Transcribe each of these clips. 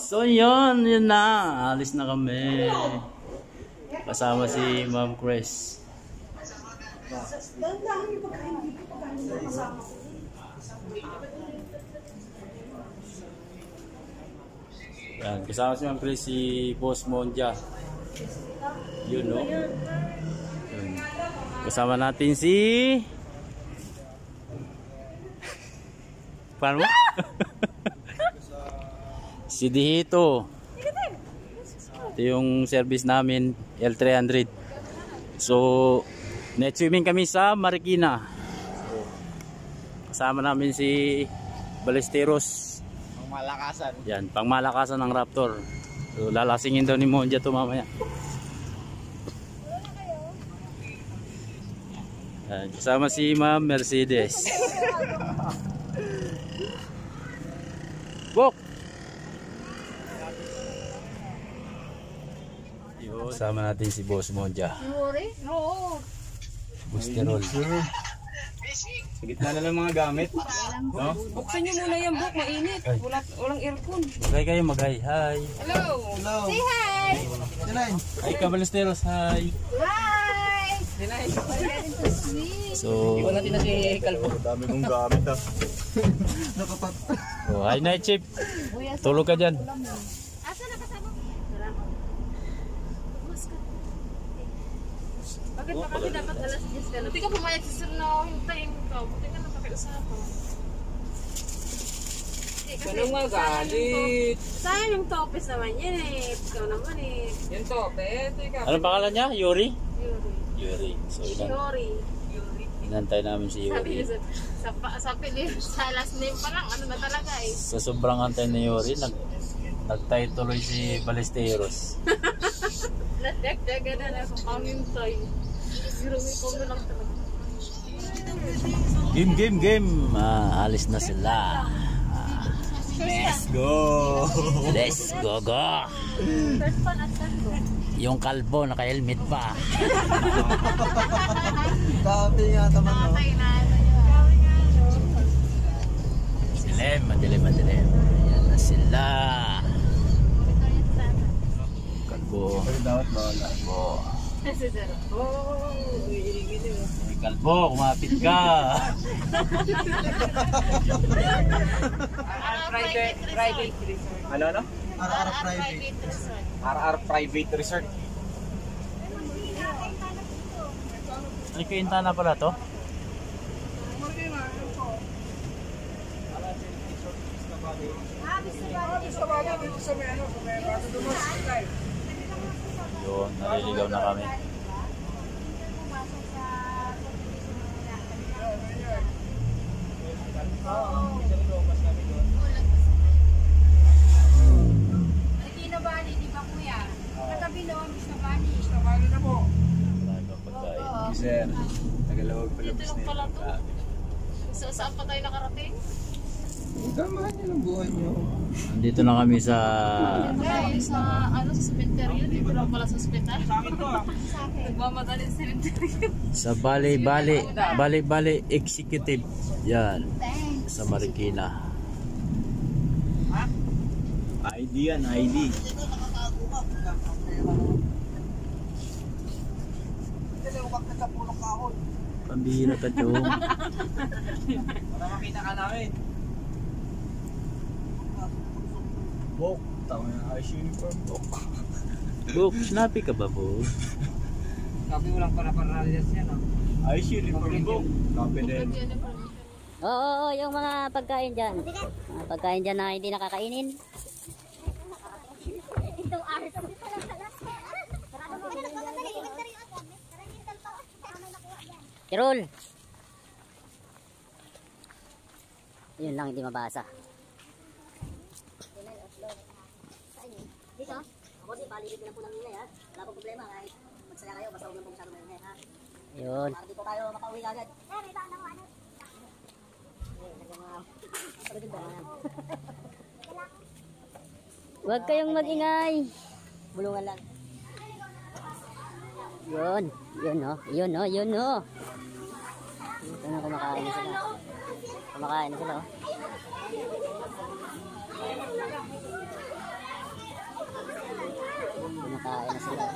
So yun na. Alis na kami. Kasama si Ma'am Chris. Yan, kasama si Ma'am Chris, si Boss Monja. Yun, no? Yun. Kasama natin si... Paano mo? Si Dihito. Ito yung service namin, L300. So, net swimming kami sa Marikina. Kasama namin si Ballesteros. Pangmalakasan. Yan, pangmalakasan ng Raptor. So, lalasingin daw ni Monja ito mamaya. Yan, kasama si Ma'am Mercedes. Bok! Kasama natin si Boss Monja. Busterol. Sa gitna na lang mga gamit. No? Buksan nyo muna yung book, mainit. Walang aircon. Magay kayo, magay. Hi. Hello! Hello. Say hi! Hi, Cabalesteros. Hi. Hi! So, Iwan natin na si Calvo. Dami kong gamit ah. Nakapat. oh, hi Night Chief. Tulog ka dyan. Asa na kasama? Bakit pa kasi dapat alas 10 ka? Buti ka pumayag si Sir na hintayin ka. Buti ka napakiusapan. Ganun nga galit. Sayang yung topes naman yan eh. Ikaw naman eh. Yung topes? Anong pangalan niya? Yuri? Yuri. Yuri. So, Yuri. inantay namin si Sabi Yuri. niya sa last name pa lang, ano na talaga eh. Sa sobrang antay ni Yuri, nagtay tuloy si Ballesteros. Nadagdaga na na ako kamintay. Girumi ko na lang talaga. Game. Alis na sila. Let's go. Let's go. First pan at ko. Yung kalbo, naka-helmet pa. Dami nga naman. Nakatay na. Madilim. Ayan na sila. Kalbo. Dapat bawala. Kalbo. Oh, Ay, kalbo, kumapit ka. private resort. Ano? RR private resort. RR Private Resort. Ay, Quintana pala to? Yun, naliligaw na kami. Marikina Bani, di ba kuya? Katabi noon, Mr. Bani. Mr. Bani na po. Sir, Tagalawag pala. Dito lang pala to. Saan pa tayo nakarating? Gamahan niyo ng buhay niyo. Andito na kami sa Sa cemetery. Dito lang pala sa hospital. Nagmamadali sa cemetery. sa Bali Executive. Yan. Sa Marikina. ID yan, ID. Pambihira ka, Chong. Para makita ka namin. Bok, tama na ice uniform, Bok. Buk, snappy ka ba, Buk? Sabi mo lang para yan, no? Ice uniform, Bok. Copy din. Oo, yung mga pagkain dyan. Mga pagkain dyan na hindi nakakainin. Tirol. Yun lang, hindi mabasa. Dito? Ako din, palibig na po ng ingay ha. Wala pong problema kahit magsaya kayo, basta huwag lang po masyado ng ingay ha. Yun. Para di po tayo makauwi agad. Huwag kayong magingay. Bulungan lang. Yun. Yun oh. Ito na kumakain sila. Kumakain sila oh. Kumakain na sila.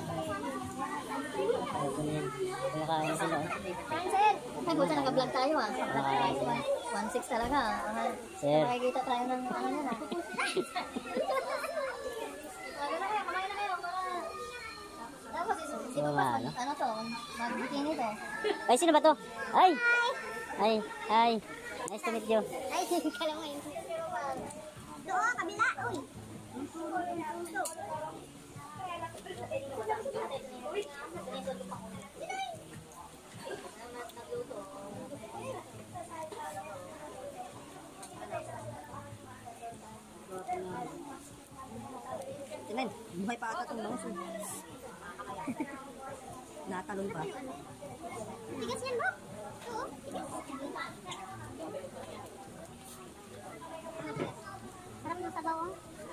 Kumakain na sila. Sir, ay buta naka-vlog tayo ah. 1.6 talaga. Sir. Makikita tayo ng ano yan ah. Kumain na kayo. Tapos sino ba? Ano to? Mag-bikini to. Ay, sino ba to? Ay! Ay! Nice to meet you. Ay, kala mo yun. Doon, kabila. Uy! Tingnan, buhay pa ata itong bangus. Natalon pa. Tigas yan mo? Oo. Parang nasa bawang.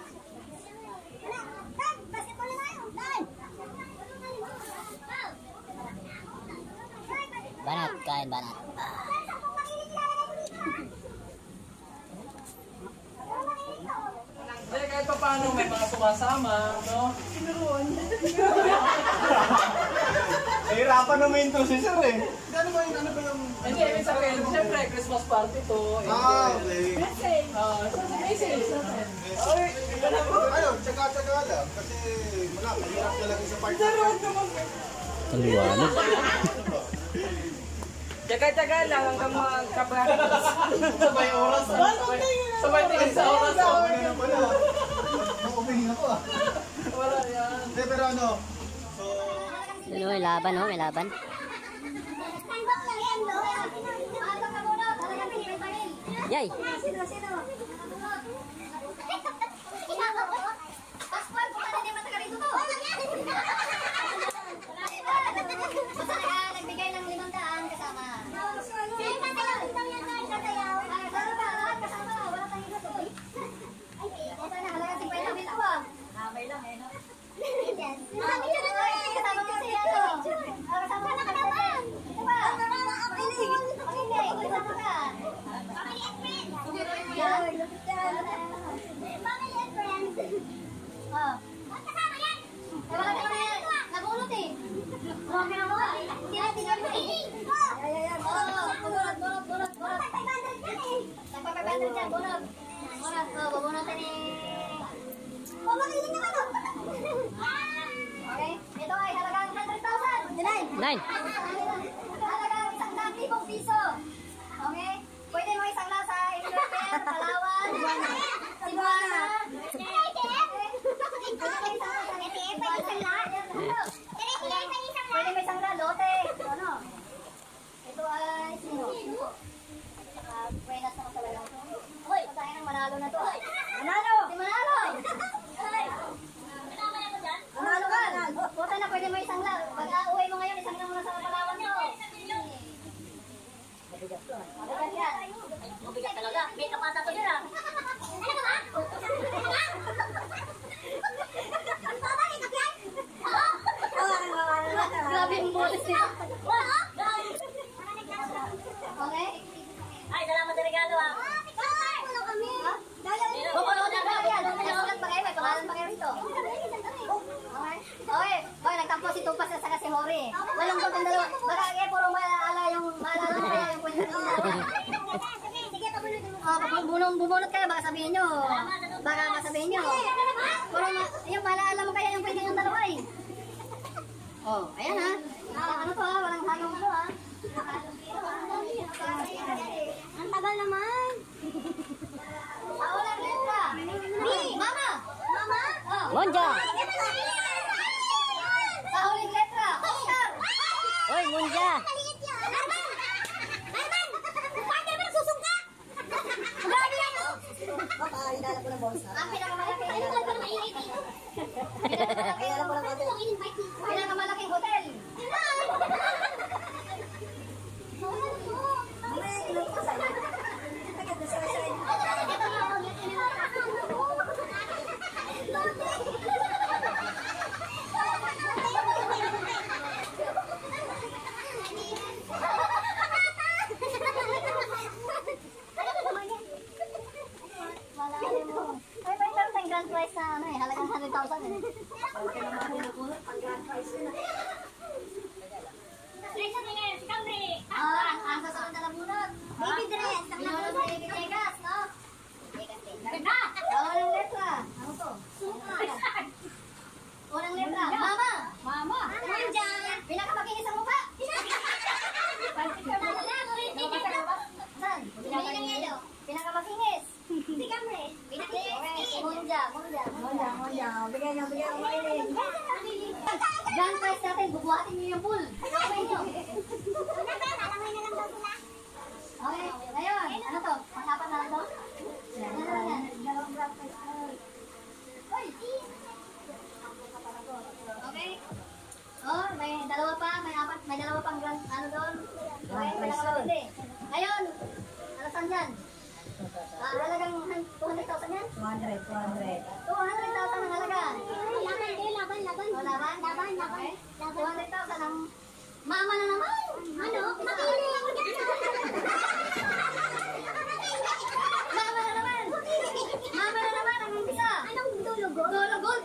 Basketball na tayo. Banat, kain banat. Kahit pa paano may mga sumasama, no? Nahirapan naman ito si Sir eh. Ano ba yung... Hindi, ibig sabihin, siyempre, Christmas party to. Okay. Sa message natin. Ayun, tsaka lang. Kasi mahirap talaga sa party. Ang liwanag. Tsaga-tsaga lang hanggang magkabatas. Sabay oras. Sabay tingin sa oras. Ano na pala? Nauumihin ako ah. Wala yan. Hindi, pero ano? Ano, may laban, no? May laban. Yay! Sino? Pascual, kung ano din matagal rito to? Basta nagbigay ng 500 kasama. Kasama, wala tayong ito. Ay, sana halaga 50 mil ako ah. Kamay lang eh, no? Kasama mo siya to. Kasama ka naman. Ito ba? Okay, kasama ka. Family and friends. Oh. Kasama yan. Wala ka na yan. Nabunot eh. Marami na mo. Tira mo eh. Bunot. Nagpapabandal dyan, bunot. Bubunotin eh. Magaling naman oh. Okay, ito ay halagang 100,000. Nine. Halagang 100,000 piso. Okay? Pwede mo isangla sa Iloilo, Palawan, Cebuana. Pwede mo isangla, Lote. Ano? Ito ay sino? Buenas na talaga. Hoy, tayo nang manalo na to. Manalo! Si Manalo! Manalo ka! Puta na, pwede mo isangla. Pag-uwi mo ngayon, isangla mo na sa Palawan to. Mabigat yan. Mabigat talaga. May kapasa to yun ah. Ano ka ba? Grabe yung botes nito. Okay? Ay, salamat sa regalo ah. Wala kami. Pupuno na ba yan? Nasulat pa kayo, may pangalan pa kayo rito. Okay. Okay, nagtampo si Tupas at saka si Hori. Walang pag ang dalawa. Baka kayo puro maalala yung kaya yung kwento ng dalawa. Bubunot kayo, baka sabihin nyo. Baka sabihin nyo. Puro yung maalala mo kaya yung kwento ng dalawa eh. Oh, ayan ha. Ano to ha? Walang halong to ha. Ang tagal naman. Walang letra. Mama! Oh. Monja! Sa huling letra. Oscar! Oy, Monja! Arman! Paano ba susungka? Grabe yan o! Baka, hinala ko ng bolsa. Ang pinakamalaki. Ano ba na mainit? Pinakamalaki. Pinakamalaking hotel. sa salon na labunot. Baby dress. Minulog sa baby chegas, no? Ganda! Unang letra. Ano to? Unang letra. Mama. Mama. Nandiyan. Pinakamakinis ang mukha. Saan? Pinakamakinis. Si Camre. Monja. Bigyan niyo. Diyan guys natin, bubuhatin niyo yung pool. Okay, ngayon. Ano to? Pang-apat na lang to? Ano na yan? Dalawang grab guys. Okay. Oh, may dalawa pa, may dalawa pang grand, ano doon. Okay, may nakapagpili. Ngayon, alasan dyan. Halagang 200,000 yan? 200,000 ang halaga. Laban. Okay. 200,000 ang mama na naman. Ano? Makili ako dyan. Mama na naman ang umpisa. Anong dulugod? Dulugod.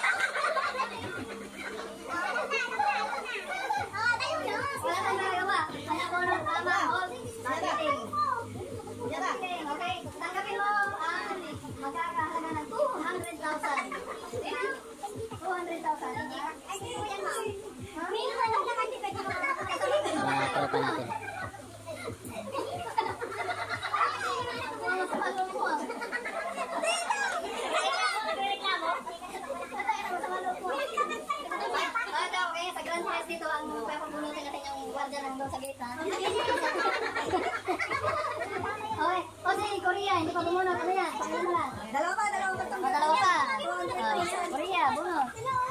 Wala kang nagawa. Anak ko ng tama. Marketing. Okay. Tanggapin mo ang magkakahalaga ng 200,000. 200,000. Tropa natin. Okay, sa Grand Prize dito ang papabunutin natin yung guardia ng doon sa gate, ha? Okay. O si Korea, hindi pa bumunot. Ano yan? Pakailan mo lang. Dalawa pa. Korea, bunot.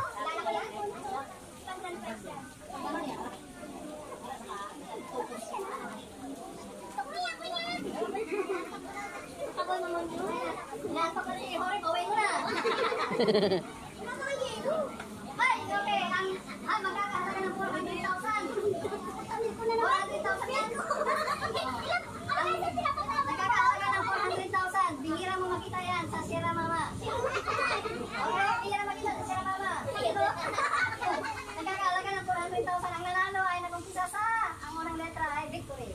Inaantok na si Hori, baway mo na. Ay, okay. Ang magkakahalaga ng 400,000. 400,000 yan. Nagkakahalaga ng 400,000. Bihira mo makita yan sa Sierra Mama. Okay, bihira makita sa Sierra Mama. Nagkakahalaga ng 400,000. Ang nanalo ay nag-umpisa sa ang unang letra ay Victory.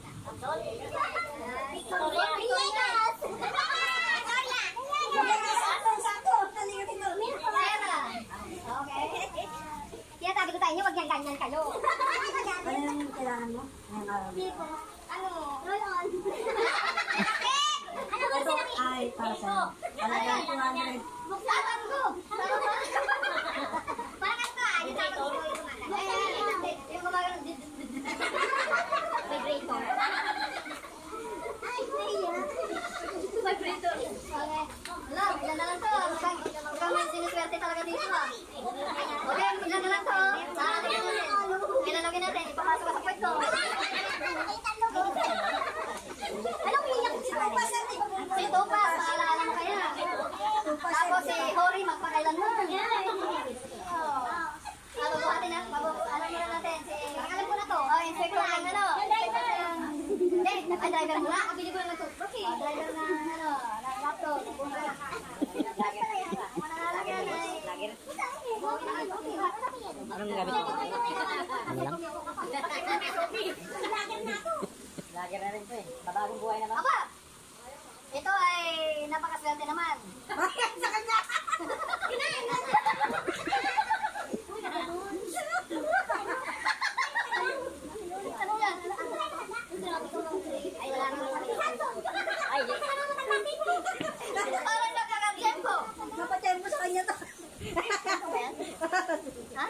Kaya sabi ko sa inyo, wag yan ganyan kayo. Ano yung kailangan mo? Ano? Roll on. Ano ba ito? Ay, para sa'yo. Talagang 200. Buksakan ko. Bakit ka? Yung gumagano. Vibrator. Vibrator. Okay. Wala, ilan na lang to. Mukhang may siniswerte talaga dito, ha. Okay, ilan na lang to. Ilalagin natin. Ipapasok ka sa puwet ko. Anong iyak si Tupas? Si Tupas, maalala mo kaya. Tapos si Hori, magpakailan mo. Mabubuhatin na. Alam mo na natin. Alam ko na to. Inspector ng ano. Hindi, driver mo na. Kabili ko na ito. Driver na laptop. Manalagyan ay... Anong gamit mo? Ano lang? Lager na rin ito eh. Babagong buhay naman. Aba! Ito ay napakaswerte naman. Sa kanya! Ano yan? Ay, wala naman. Ay, parang nakakatsempo. Napatsempo sa kanya to. Ha?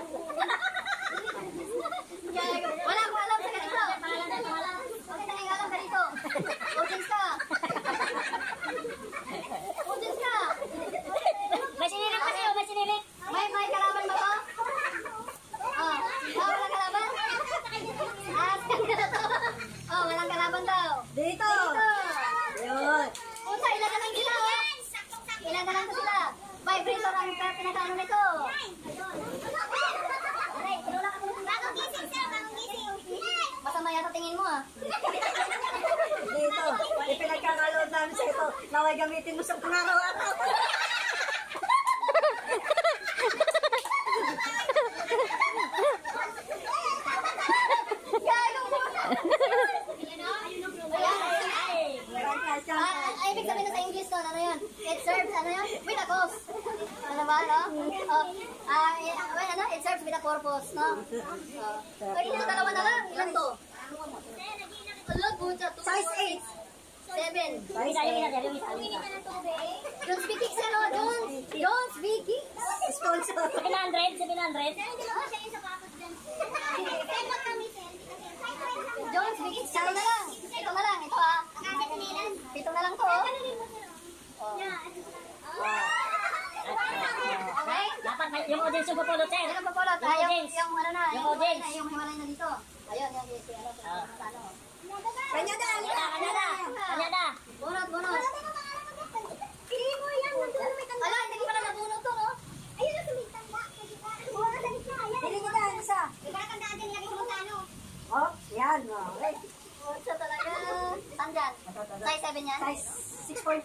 Wala akong alam sa ganito. Bakit tayong alam ganito? Audience ka. Audience ka. may sinirik kasi may sinirik. May kalaban ba to? Wala kalaban? Walang kalaban daw. Dito. Yun. Punta, ilan na lang sila, oh. Ilan na lang to sila. Vibrator ang pinakaano nito. Masama yata tingin mo, ah. Dito, ipinagkakalood namin sa ito. Naway gamitin mo sa pangaraw-araw. Gago mo. It serves with a purpose, no? Pwede ito dalawa na lang. Ilan to? Size 8. 7. Don't speak it, sir. Don't speak it. Sponsor. 700. Don't speak it. Ito na lang. Ito na lang. Ito ah. Ito na lang to. Okay? Dapat yung audience yung pupulot, sir. Yung papulot. Yung audience. Yung ano na. Yung audience. Yung hiwalay na dito. Ayun. Yung si ano. Kanya na. Bunot. Ala, hindi ko pala nabunot to, no? Ayun na sumitang ba? Hindi ko na, isa. Nagkakandaan din lagi kung ano. Oh, yan. Okay. Isa talaga. Saan dyan? Size 7 yan? Size 6.5.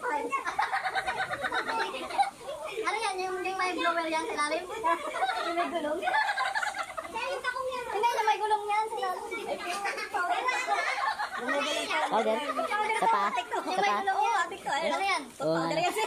Ano yan? Yung may blower yan sa ilalim? Yung may gulong? Hindi, yung may gulong yan sa ilalim. Powder. Sa pa. Yung may gulong yan. Ano yan? Powder yan.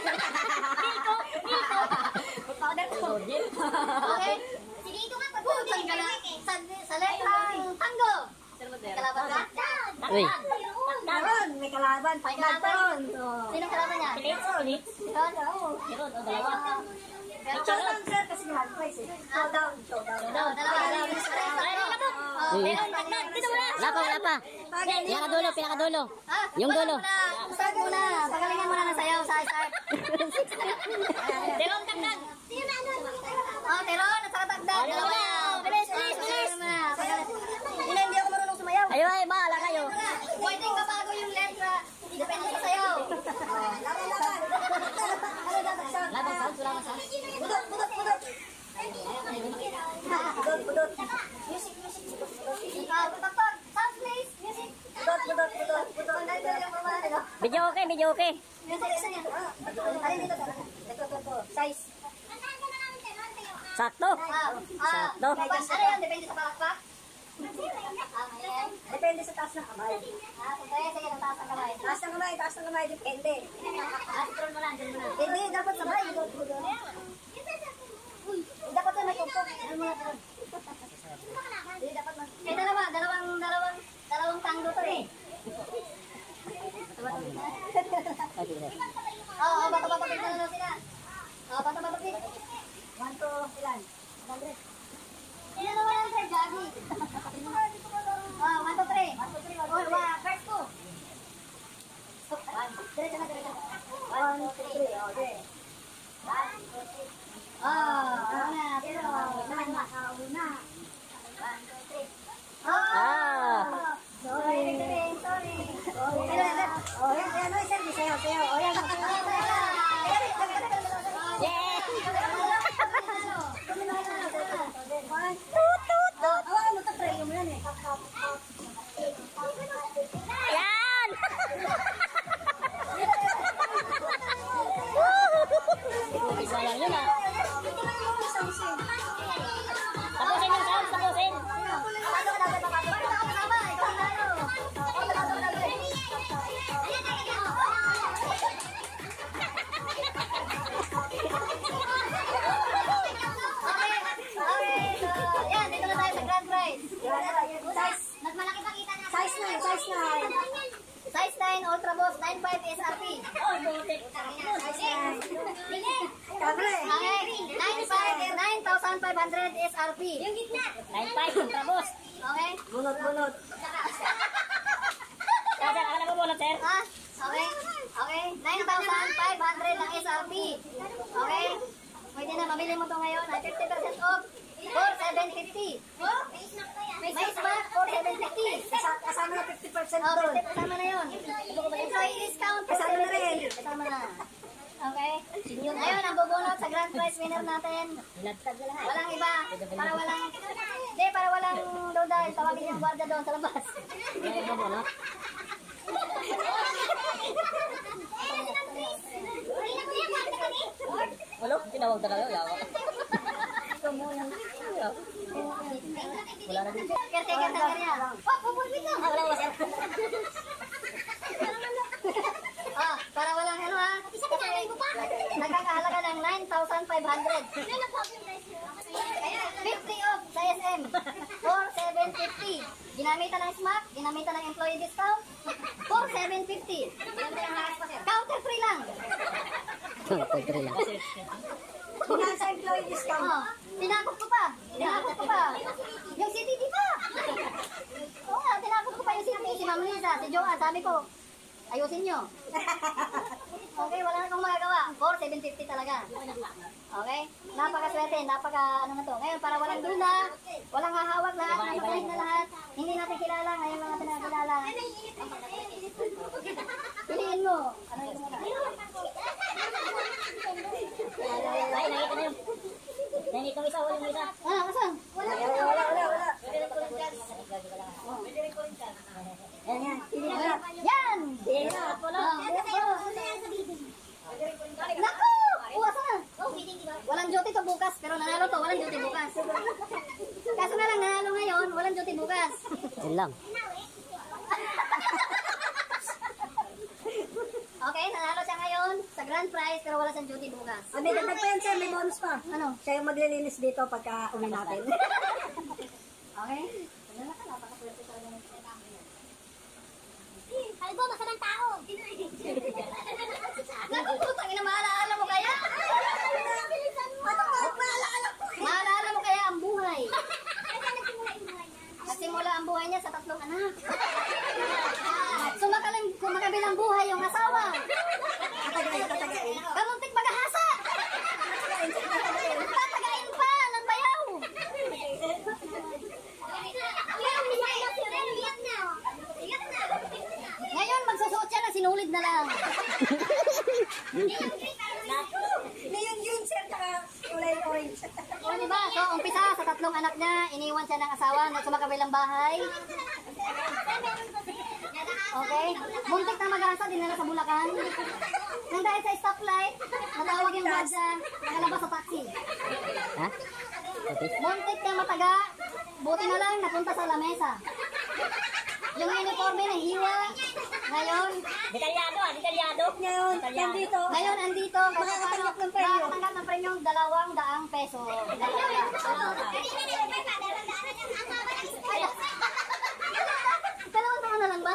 Powder ko. Okay? Sige, ito nga. Saan ka na? Sa letrang tango. Kalaban ka? Uy. May kalaban. May kalaban. Sino kalaban niya? Ulit. Ikaw? Meron, o dalawa. Showdown, sir, kasi nga, price eh. Showdown. Dalawa. Meron, wala pa. Pinakadulo. Yung dulo. Start muna. Pagalingan muna ng sayaw sa start. Terong tagdag. Teron, at saka tagdag. Dalawa. Bilis. Hindi ako marunong sumayaw. Ay, bahala kayo. Pwedeng mabago yung letra. Depende sa sayaw. Laban sound. Budot. Patapag. Sound please. Music. Budot. Video okay. Music, isa yan. Alin dito? Ito. Size. Sakto. Sakto. Ano yan? Depende sa palakpak? Depende sa taas ng kamay. Sige, taas ng kamay. Taas ng kamay. Depende. Dyan mo na. Hindi, dapat sabay. Dapat na may tugtog. Hindi, dapat na. Eh, dalawang tanggo to eh. Oo, bato-bato na lang sila. Bato-bato. 1 to ilan? 100. Ilan naman ang 3, Jaggy? 1 to 3. First ko. Diretso na. 1, 2, 3. Okay. Pero, una. 1, 2, 3. Sorry. Yan, sir, di sayo. Yan. Yan! Sayang yun ah. Tapusin yung sound, tapusin. Yan, dito na tayo sa grand prize. Mas malaki pa kita na. Size 9, Ultra Boss, 95 SRP. Okay, 9,500 SRP. Yung gitna. 9.5, trabos. Okay? Bunot. Kaya ako na bubunot, sir. Okay? 9,500 ang SRP. Okay? Pwede na, mabili mo to ngayon. 50% off. 4,750. May smack, 4,750. Kasama na 50% Oh, doon. 50 kasama na yun. Employee discount, Kasama na rin. Kasama na. Okay? Ngayon, ang bubunot sa grand prize winner natin. Walang iba. Para walang duda. Tawagin yung guardia doon sa labas. Walo, tinawag talaga. Yawa. Wala na dito. Caretaker ng area. Pupulpit lang. Wala ko, sir. Para walang ano ha. Nagkakahalaga ng 9,500. ginamitan ng smack, ginamitan ng employee discount, for 750. Counter free lang. Counter free lang. Kung sa employee discount. Tinakot ko pa. Yung CTV pa. Oo nga, tinakot ko pa yung CTV. Si Ma'am Lisa, si Joanne, sabi ko, ayusin nyo. Okay, wala na akong magagawa. For 750 talaga. Okay? Napakaswerte, ano na to. Ngayon, para walang duda, walang hahawak lahat, napakalit na lahat. Hindi natin kilala, ngayon lang natin nakilala. Piliin mo. Ano yung muna? Ay, nakita na yun. Nangita mo isa, walang isa. Asan? Wala. Yan! Naku! Asan? Walang duty to bukas, pero nanalo to, walang duty bukas. Kaso nga lang, nanalo ngayon, walang duty bukas. Yun lang. Okay, nanalo siya ngayon sa grand prize, pero wala siyang duty bukas. May dagdag pa yan, sir. May bonus pa. Ano? Siya yung maglilinis dito pagka uwi natin. Okay? Kalbo, masamang tao. Naku, putang ina, maalala mo kaya? Maalala mo kaya ang buhay? Nagsimula ang buhay niya sa 3 anak. Kumakabilang buhay yung asawa. Kamuntik magahasa. Tatagain pa ng bayaw. Ngayon, magsusuot siya na sinulid na lang. Ngayon yun, sir, kulay orange. O, diba? So, umpisa sa 3 anak niya, iniwan siya ng asawa na sumakabilang bahay. Okay? Muntik na mag-asa, dinala sa Bulacan. Nang dahil sa stoplight, natawag yung gwadya, nakalabas sa taxi. Ha? Muntik na mataga, buti na lang napunta sa lamesa. Yung uniforme na hiwa, ngayon, Detalyado. Ngayon, nandito. ngayon andito, Makakatanggap ng premyo. makakatanggap ng premyo 200 peso. Dalawang taon na lang ba?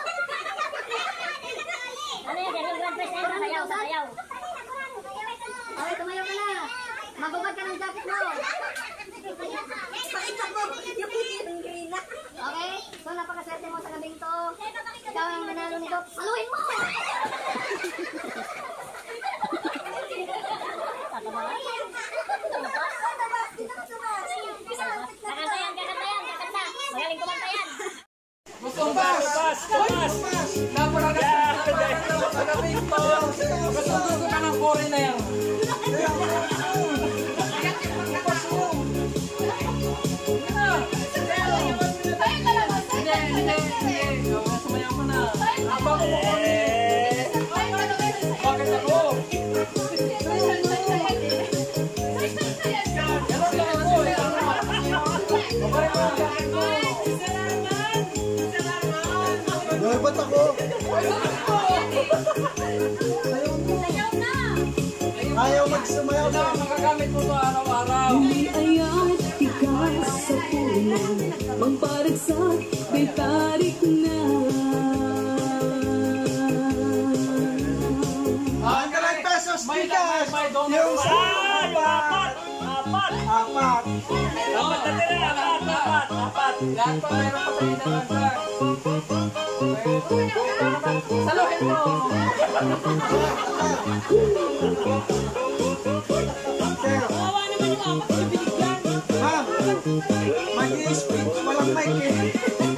Ano yan? Yung grand prize na yun. Sayaw, sayaw. Okay, tumayo ka na. Magubad ka ng jacket mo. Pakita mo, yung yung green na. Okay? So, napakaswerte mo sa gabing to. Ikaw ang manalo nito. Saluhin mo! Kakanta yan. Magaling kumanta yan. Pas! Gusto ka ng foreign na yan. Sumayaw mo na. Abang mo ko eh. Bakit ako? Ba't ako? Ayaw magsumayaw na. Magagamit mo ito araw-araw. Ayaw tigas sa puno, magparagsak, may tarik na. Ang kalang pesos, tigas! May donor Yung pa. apat! Apat! Lahat pa meron pa sa inyo, sir. Saluhin mo. Ma'am, mag-i-speak, walang mic eh.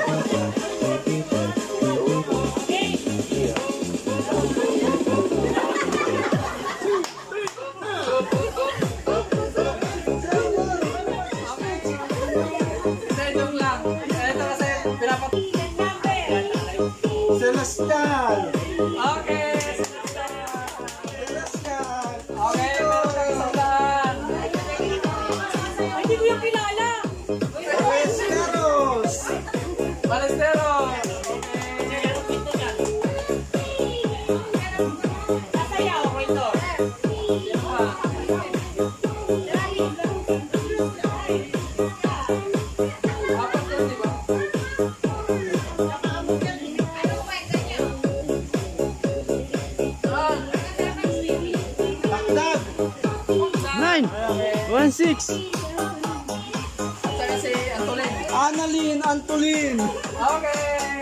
Joke lang. Ito kasi pinapat... Celestial! Okay. Celestial! Okay, meron kang sandaan. Hindi ko yung kilala. Celestialos! Balesteros. Sasayaw ko ito. Apat yan, di ba? 1-6. Saka si Antolin. Annalyn Antolin. Okay.